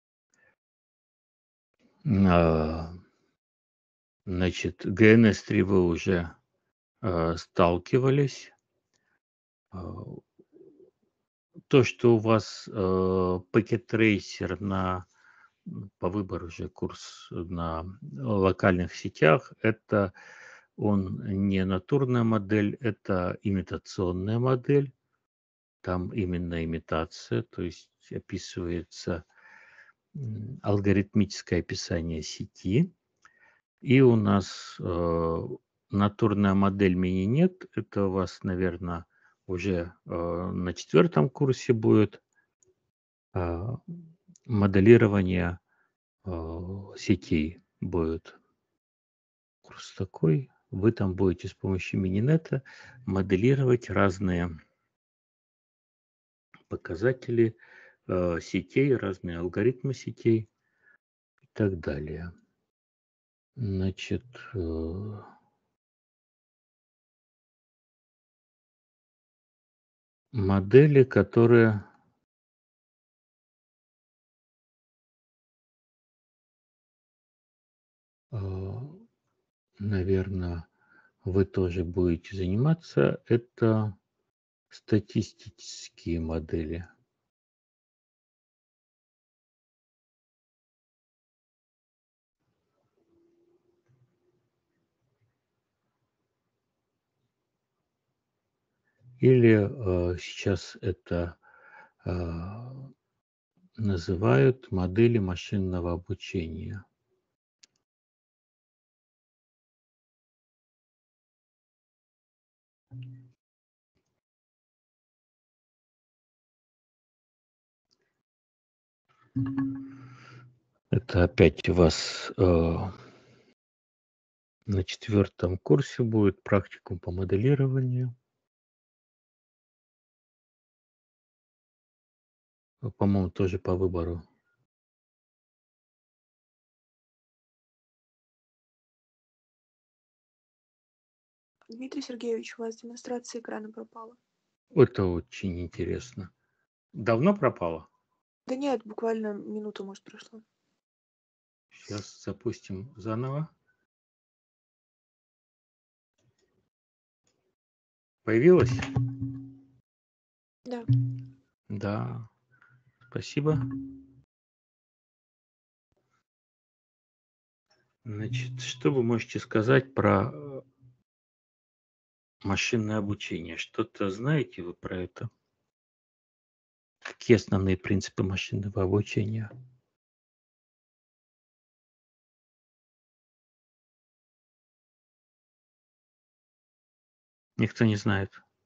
[SPEAKER 1] А, Значит, джи эн эс три вы уже э, сталкивались. А, То, что у вас э, пакет-трейсер на м, по выбору же курс на локальных сетях, это он не натурная модель, это имитационная модель. Там именно имитация, то есть описывается м, алгоритмическое описание сети. И у нас э, натурная модель мини нет. Это у вас, наверное, уже э, на четвертом курсе будет э, моделирование э, сетей будет. Курс такой. Вы там будете с помощью мининета моделировать разные показатели э, сетей, разные алгоритмы сетей и так далее. Значит, э, модели, которые э, наверное, вы тоже будете заниматься, это статистические модели. Или э, сейчас это э, называют модели машинного обучения. Это опять у вас э, на четвертом курсе будет практикум по моделированию. По-моему, тоже по выбору.
[SPEAKER 6] Дмитрий Сергеевич, у вас демонстрация экрана пропала.
[SPEAKER 1] Это очень интересно. Давно пропало?
[SPEAKER 6] Да нет, буквально минуту, может, прошло.
[SPEAKER 1] Сейчас запустим заново. Появилось?
[SPEAKER 6] Да.
[SPEAKER 1] Да. Спасибо. Значит, что вы можете сказать про э, машинное обучение? Что-то знаете вы про это? Какие основные принципы машинного обучения? Никто не знает.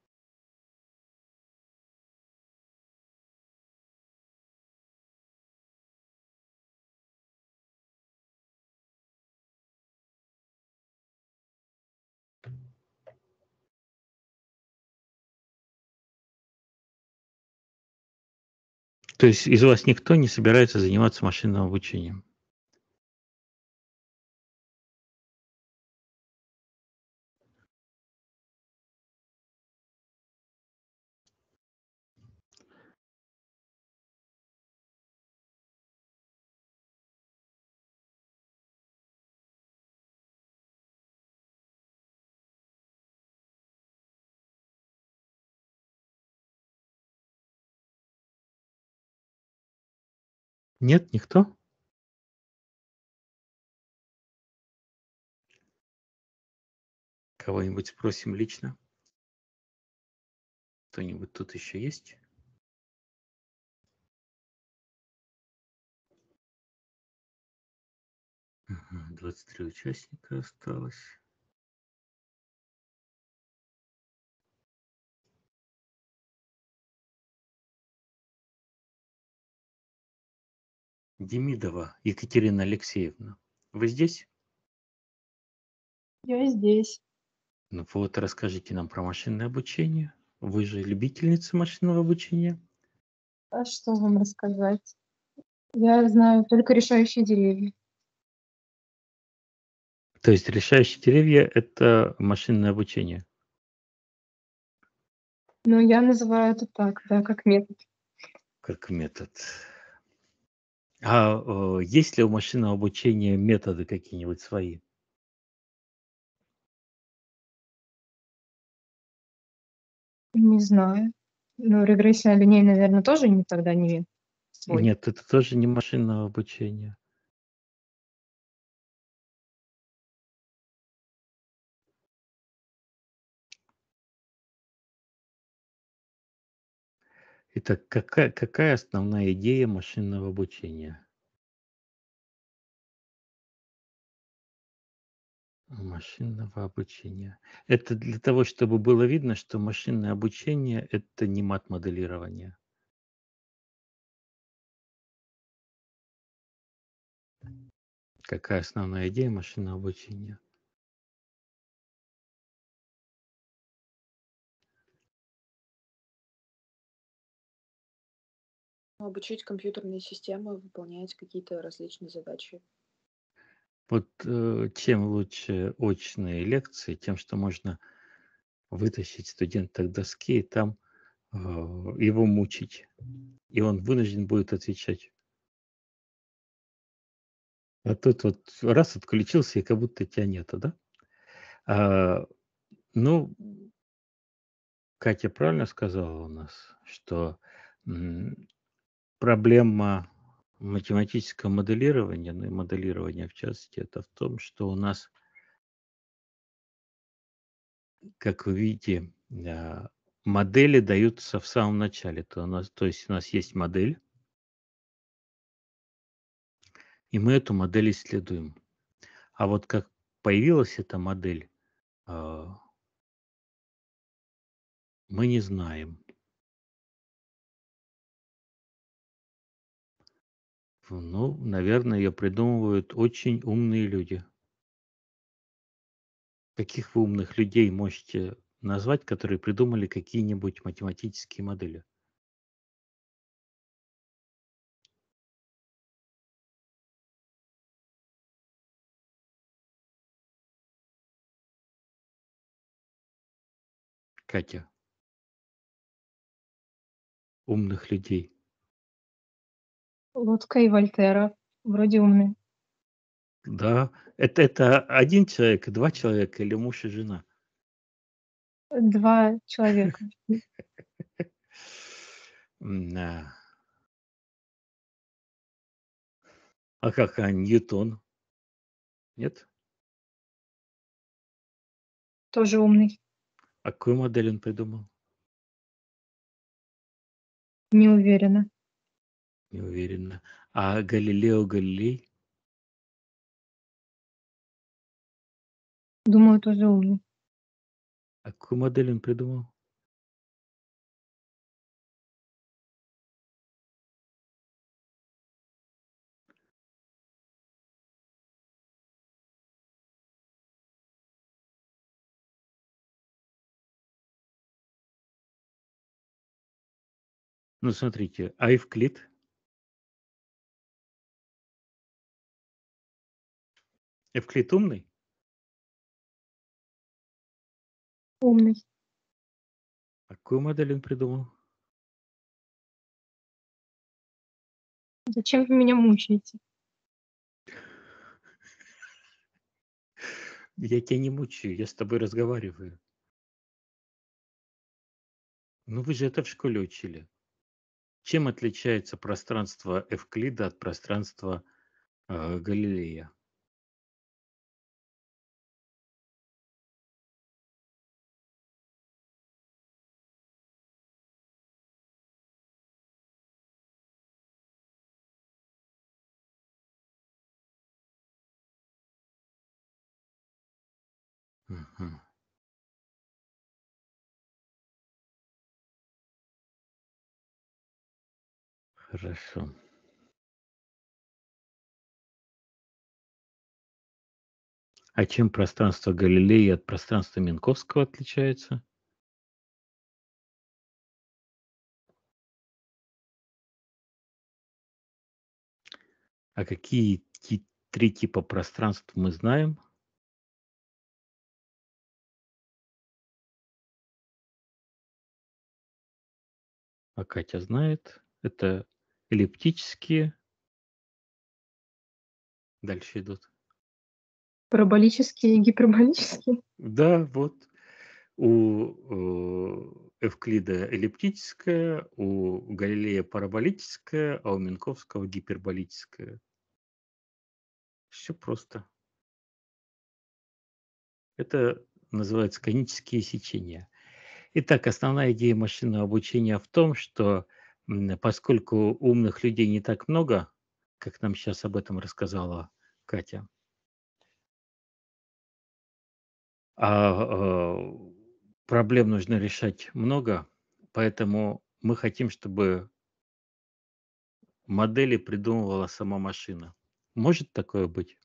[SPEAKER 1] То есть из вас никто не собирается заниматься машинным обучением? Нет, никто? Кого-нибудь спросим лично? Кто-нибудь тут еще есть? Ага, двадцать три участника осталось. Демидова Екатерина Алексеевна, вы здесь?
[SPEAKER 7] Я здесь.
[SPEAKER 1] Ну вот, расскажите нам про машинное обучение. Вы же любительница машинного обучения.
[SPEAKER 7] А что вам рассказать? Я знаю только решающие деревья.
[SPEAKER 1] То есть решающие деревья – это машинное обучение.
[SPEAKER 7] Но я называю это так, да, как метод.
[SPEAKER 1] Как метод. А э, есть ли у машинного обучения методы какие-нибудь свои?
[SPEAKER 7] Не знаю. Ну, регрессия линейная, наверное, тоже не тогда не свой.
[SPEAKER 1] Нет, это тоже не машинное обучение. Итак, какая, какая основная идея машинного обучения? Машинного обучения. Это для того, чтобы было видно, что машинное обучение – это не мат-моделирование. Какая основная идея машинного обучения?
[SPEAKER 6] Обучить компьютерные системы выполнять какие-то различные задачи.
[SPEAKER 1] Вот э, чем лучше очные лекции, тем, что можно вытащить студента к доске и там э, его мучить. И он вынужден будет отвечать. А тут вот раз отключился, и как будто тебя нету, да? А, ну, Катя правильно сказала у нас, что м, проблема математического моделирования, ну и моделирования в частности, это в том, что у нас, как вы видите, а, модели даются в самом начале. То, у нас, то есть у нас есть модель, и мы эту модель исследуем. А вот как появилась эта модель, а, мы не знаем. Ну, наверное, ее придумывают очень умные люди. Каких вы умных людей можете назвать, которые придумали какие-нибудь математические модели? Катя, умных людей.
[SPEAKER 7] Лодка и Вольтера. Вроде умные.
[SPEAKER 1] Да, это, это один человек, два человека или муж и жена?
[SPEAKER 7] Два человека.
[SPEAKER 1] М, да. А как, а Ньютон? Нет?
[SPEAKER 7] Тоже умный.
[SPEAKER 1] А какую модель он придумал?
[SPEAKER 7] Не уверена.
[SPEAKER 1] Не уверена. А Галилео Галилей?
[SPEAKER 7] Думаю, тоже умный.
[SPEAKER 1] А какую модель он придумал? Ну, смотрите, а Евклид? Евклид умный?
[SPEAKER 7] Умный.
[SPEAKER 1] А какую модель он придумал?
[SPEAKER 7] Зачем вы меня мучаете?
[SPEAKER 1] Я тебя не мучаю, я с тобой разговариваю. Ну, вы же это в школе учили. Чем отличается пространство Евклида от пространства э, Галилея? Мгм. Хорошо. А чем пространство Галилея от пространства Минковского отличается? А какие ти- три типа пространств мы знаем? А Катя знает. Это эллиптические. Дальше идут.
[SPEAKER 7] Параболические и гиперболические.
[SPEAKER 1] Да, вот. У э, Эвклида эллиптическая, у Галилея параболическая, а у Минковского гиперболическая. Все просто. Это называется конические сечения. Итак, основная идея машинного обучения в том, что м, поскольку умных людей не так много, как нам сейчас об этом рассказала Катя, а э, проблем нужно решать много, поэтому мы хотим, чтобы модели придумывала сама машина. Может такое быть?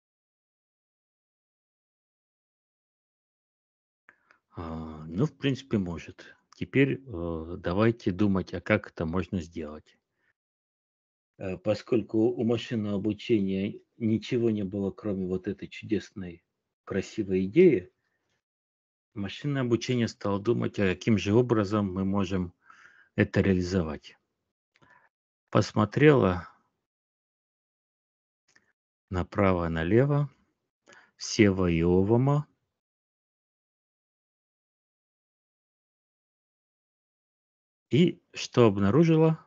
[SPEAKER 1] А, ну, в принципе, может. Теперь э, давайте думать, а как это можно сделать. Э, Поскольку у машинного обучения ничего не было, кроме вот этой чудесной, красивой идеи, машинное обучение стало думать, а каким же образом мы можем это реализовать. Посмотрела направо-налево, Сева и Овама, И что обнаружила?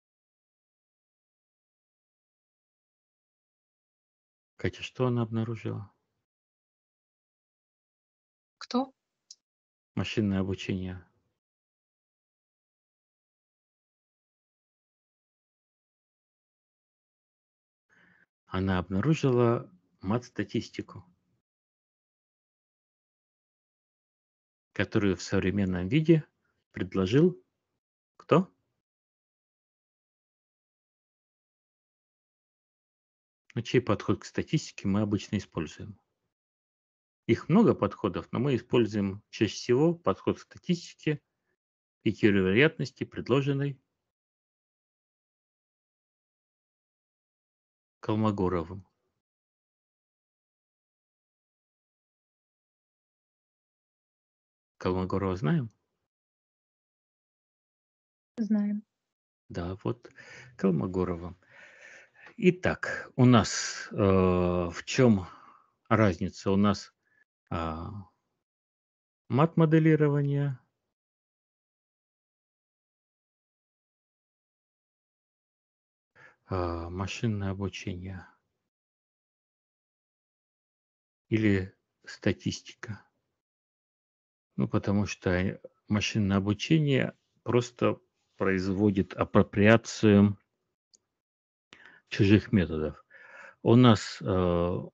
[SPEAKER 1] Катя, что она обнаружила?
[SPEAKER 7] Кто?
[SPEAKER 1] Машинное обучение. Она обнаружила мат-статистику, которую в современном виде предложил кто? Ну, чей подход к статистике мы обычно используем? Их много подходов, но мы используем чаще всего подход к статистике и теорию вероятности, предложенной Колмогоровым. Колмогорова знаем?
[SPEAKER 7] Знаем.
[SPEAKER 1] Да, вот Колмогорова. Итак, у нас э, в чем разница? У нас а, мат-моделирование, а, машинное обучение или статистика. Ну, потому что машинное обучение просто производит апроприацию чужих методов. У нас э, э,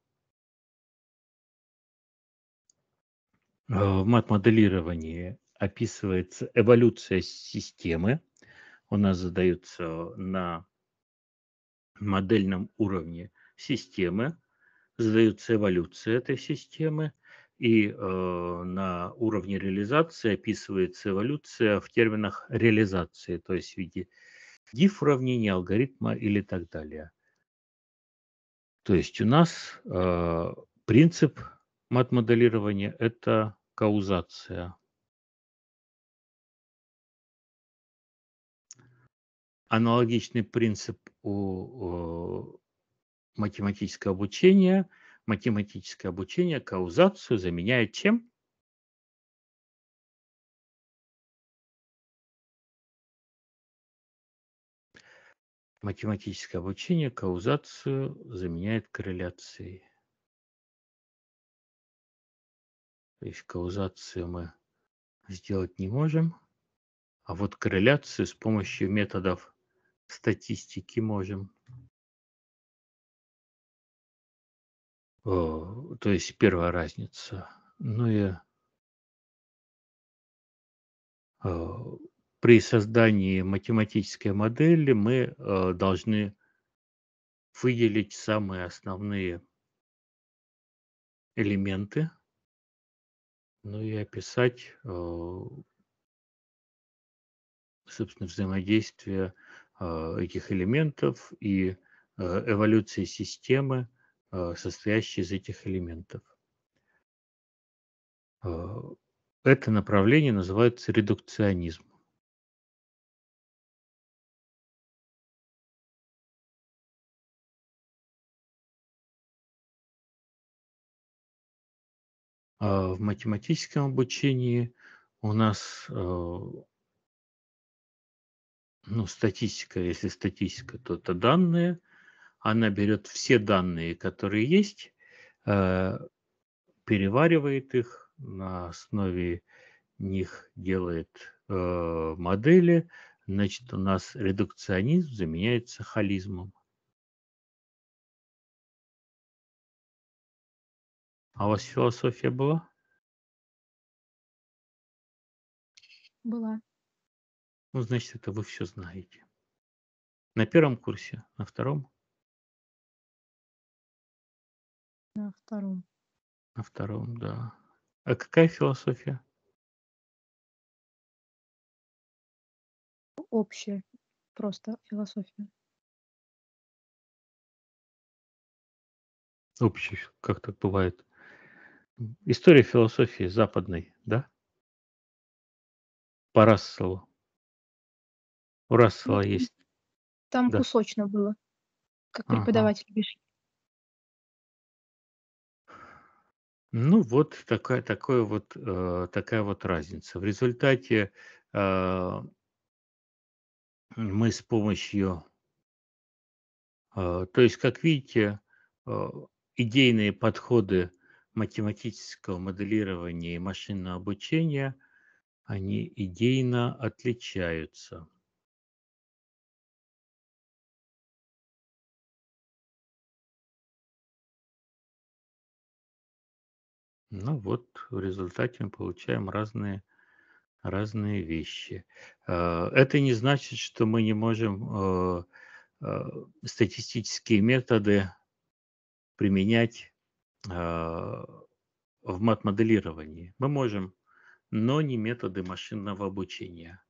[SPEAKER 1] в мат-моделировании описывается эволюция системы. У нас задается на модельном уровне системы, задается эволюция этой системы, и э, на уровне реализации описывается эволюция в терминах реализации, то есть в виде диф-уравнения, алгоритма или так далее. То есть у нас э, принцип мат-моделирования – это каузация. Аналогичный принцип у э, математического обучения. Математическое обучение каузацию заменяет чем? Математическое обучение каузацию заменяет корреляцией. То есть каузацию мы сделать не можем, а вот корреляцию с помощью методов статистики можем. О, то есть первая разница. Ну и э, при создании математической модели мы э, должны выделить самые основные элементы, ну и описать, э, собственно, взаимодействие э, этих элементов и э, эволюции системы, э, состоящей из этих элементов. Э, Это направление называется редукционизм. А в математическом обучении у нас э, ну, статистика, если статистика, то это данные. Она берет все данные, которые есть, э, переваривает их, на основе них делает э, модели. Значит, у нас редукционизм заменяется холизмом. А у вас философия была?
[SPEAKER 7] Была.
[SPEAKER 1] Ну, значит, это вы все знаете. На первом курсе, на втором?
[SPEAKER 7] На втором.
[SPEAKER 1] На втором, да. А какая философия?
[SPEAKER 7] Общая. Просто философия.
[SPEAKER 1] Общий, как так бывает? История философии западной, да? По Расселу. У
[SPEAKER 7] Ну,
[SPEAKER 1] Рассела
[SPEAKER 7] там,
[SPEAKER 1] есть,
[SPEAKER 7] там
[SPEAKER 1] да.
[SPEAKER 7] кусочно было, как
[SPEAKER 1] Ага.
[SPEAKER 7] преподаватель пишет.
[SPEAKER 1] Ну вот такая, такое вот, э, такая вот разница. В результате э, мы с помощью, э, то есть, как видите, э, идейные подходы математического моделирования и машинного обучения, они идейно отличаются. Ну вот, в результате мы получаем разные, разные вещи. Э, Это не значит, что мы не можем э, э, статистические методы применять э, в мат-моделировании. Мы можем, но не методы машинного обучения.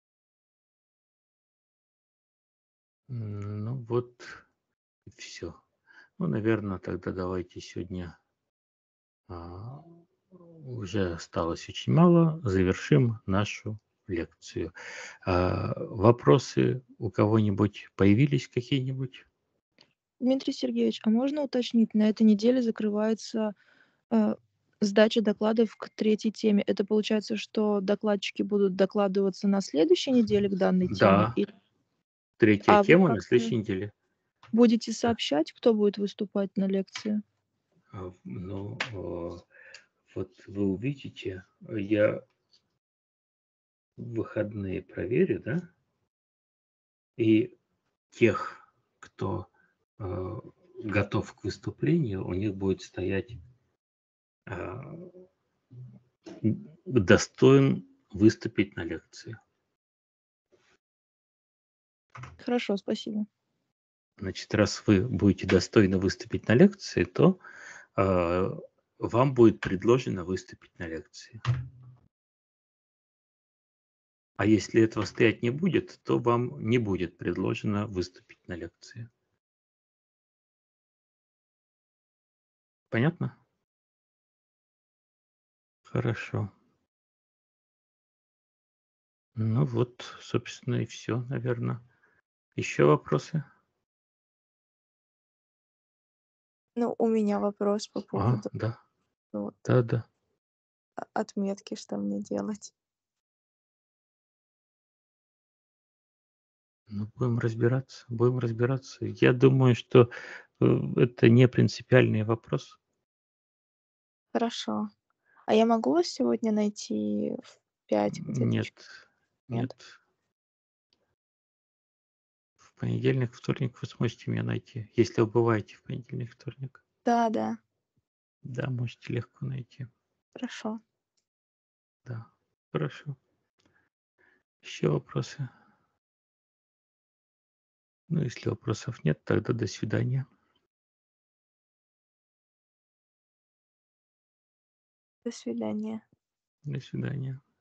[SPEAKER 1] М, Ну вот, все. Ну, наверное, тогда давайте сегодня, а, уже осталось очень мало, завершим нашу лекцию. А, Вопросы у кого-нибудь появились какие-нибудь?
[SPEAKER 8] Дмитрий Сергеевич, а можно уточнить, на этой неделе закрывается э, сдача докладов к третьей теме. Это получается, что докладчики будут докладываться на следующей неделе к данной теме?
[SPEAKER 1] Да,
[SPEAKER 8] И...
[SPEAKER 1] третья
[SPEAKER 8] А вы
[SPEAKER 1] тема на
[SPEAKER 8] как-то
[SPEAKER 1] следующей неделе.
[SPEAKER 8] будете
[SPEAKER 1] Да.
[SPEAKER 8] сообщать, кто будет выступать на лекции?
[SPEAKER 1] А, Ну, э, вот вы увидите, я в выходные проверю, да, и тех, кто э, готов к выступлению, у них будет стоять э, достоин выступить на лекции.
[SPEAKER 8] Хорошо, спасибо.
[SPEAKER 1] Значит, раз вы будете достойно выступить на лекции, то э, вам будет предложено выступить на лекции. А если этого стоять не будет, то вам не будет предложено выступить на лекции. Понятно? Хорошо. Ну вот, собственно, и все, наверное. Еще вопросы?
[SPEAKER 2] Ну, у меня вопрос по
[SPEAKER 1] А,
[SPEAKER 2] поводу
[SPEAKER 1] да,
[SPEAKER 2] вот,
[SPEAKER 1] да, да.
[SPEAKER 2] а- отметки, что мне делать.
[SPEAKER 1] Ну, будем разбираться, будем разбираться. Я думаю, что э, это не принципиальный вопрос.
[SPEAKER 2] Хорошо. А я могу вас сегодня найти в пять где-то?
[SPEAKER 1] Нет,
[SPEAKER 2] чё- Нет?
[SPEAKER 1] нет. В понедельник, вторник вы сможете меня найти, если вы бываете в понедельник, вторник.
[SPEAKER 2] Да, да.
[SPEAKER 1] Да, можете легко найти.
[SPEAKER 2] Хорошо.
[SPEAKER 1] Да, хорошо. Еще вопросы? Ну, если вопросов нет, тогда до свидания.
[SPEAKER 2] До свидания.
[SPEAKER 1] До свидания.